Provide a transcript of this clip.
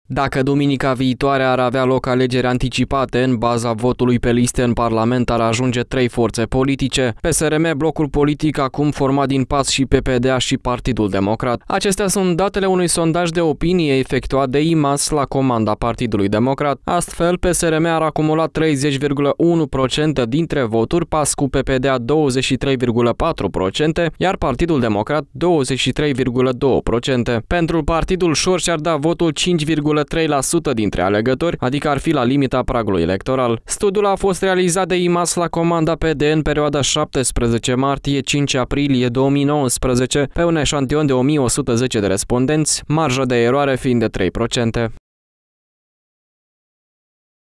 Dacă duminica viitoare ar avea loc alegeri anticipate, în baza votului pe liste în Parlament ar ajunge 3 forțe politice: PSRM, blocul politic acum format din PAS și PPDA și Partidul Democrat. Acestea sunt datele unui sondaj de opinie efectuat de IMAS la comanda Partidului Democrat. Astfel, PSRM ar acumula 30,1% dintre voturi, PAS cu PPDA 23,4%, iar Partidul Democrat 23,2%. Pentru Partidul Șor și-ar da votul 5,3% dintre alegători, adică ar fi la limita pragului electoral. Studiul a fost realizat de IMAS la comanda PD în perioada 17 martie-5 aprilie 2019 pe un eșantion de 1110 de respondenți, marja de eroare fiind de 3%.